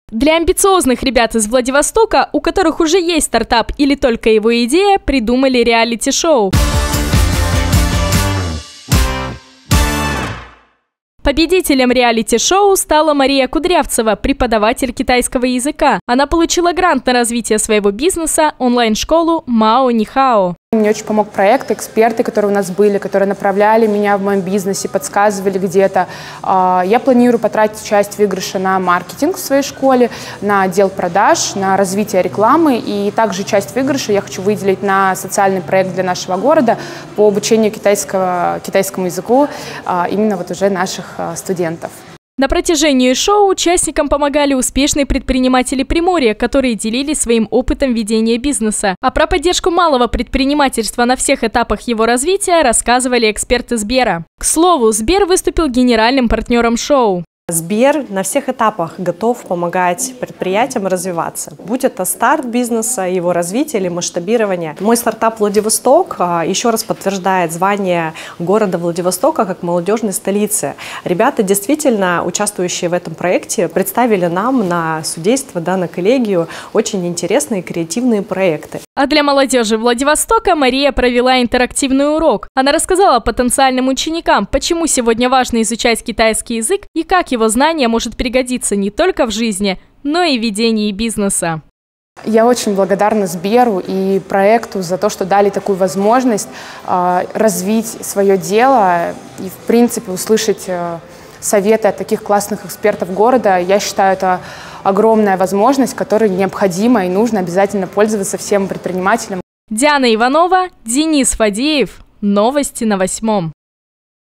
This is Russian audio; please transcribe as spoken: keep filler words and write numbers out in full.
Для амбициозных ребят из Владивостока, у которых уже есть стартап или только его идея, придумали реалити-шоу. Победителем реалити-шоу стала Мария Кудрявцева, преподаватель китайского языка. Она получила грант на развитие своего бизнеса, онлайн-школу Мао Нихао. Мне очень помог проект, эксперты, которые у нас были, которые направляли меня в моем бизнесе, подсказывали где-то. Я планирую потратить часть выигрыша на маркетинг в своей школе, на отдел продаж, на развитие рекламы. И также часть выигрыша я хочу выделить на социальный проект для нашего города по обучению китайского, китайскому языку именно вот уже наших студентов. На протяжении шоу участникам помогали успешные предприниматели Приморья, которые делились своим опытом ведения бизнеса. А про поддержку малого предпринимательства на всех этапах его развития рассказывали эксперты Сбера. К слову, Сбер выступил генеральным партнером шоу. Сбер на всех этапах готов помогать предприятиям развиваться. Будь это старт бизнеса, его развитие или масштабирование. Мой стартап «Владивосток» еще раз подтверждает звание города Владивостока как молодежной столицы. Ребята, действительно участвующие в этом проекте, представили нам на судейство, да, на коллегию очень интересные креативные проекты. А для молодежи Владивостока Мария провела интерактивный урок. Она рассказала потенциальным ученикам, почему сегодня важно изучать китайский язык и как его знание может пригодиться не только в жизни, но и в ведении бизнеса. Я очень благодарна Сберу и проекту за то, что дали такую возможность э, развить свое дело и, в принципе, услышать э, советы от таких классных экспертов города. Я считаю, это огромная возможность, которой необходимо и нужно обязательно пользоваться всем предпринимателям. Диана Иванова, Денис Фадеев. Новости на восьмом.